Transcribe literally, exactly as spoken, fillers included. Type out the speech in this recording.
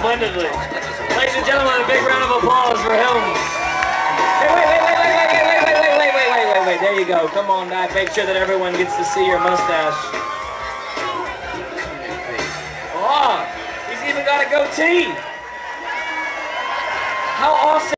splendidly. Ladies and gentlemen, a big round of applause for him. Hey, wait, wait, wait, wait, wait, wait, wait, wait, wait, wait, wait, wait, wait. There you go. Come on back. Make sure that everyone gets to see your mustache. Oh, he's even got a goatee. How awesome.